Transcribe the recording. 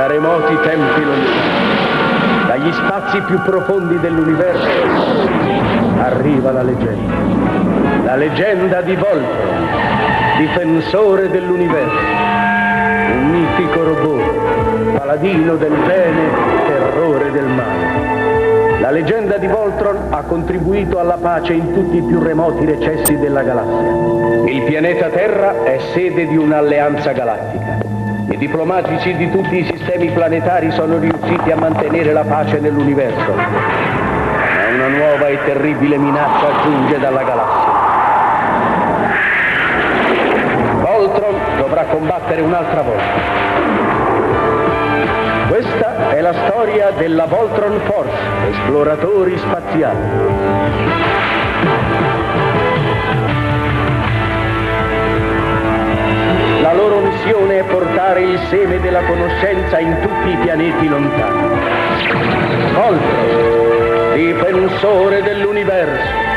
Da remoti tempi lontani, dagli spazi più profondi dell'universo, arriva la leggenda di Voltron, difensore dell'universo, un mitico robot, paladino del bene, terrore del male. La leggenda di Voltron ha contribuito alla pace in tutti i più remoti recessi della galassia. Il pianeta Terra è sede di un'alleanza galattica. I diplomatici di tutti i sistemi planetari sono riusciti a mantenere la pace nell'universo. Ma una nuova e terribile minaccia giunge dalla galassia. Voltron dovrà combattere un'altra volta. Questa è la storia della Voltron Force, esploratori spaziali. La loro missione è portare il seme della conoscenza in tutti i pianeti lontani. Voltron, difensore dell'universo.